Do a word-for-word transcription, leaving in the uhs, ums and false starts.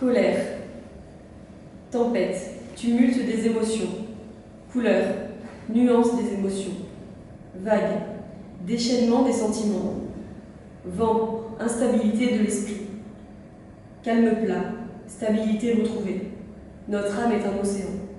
Colère, tempête, tumulte des émotions. Couleur, nuance des émotions. Vague, déchaînement des sentiments. Vent, instabilité de l'esprit. Calme plat, stabilité retrouvée. Notre âme est un océan.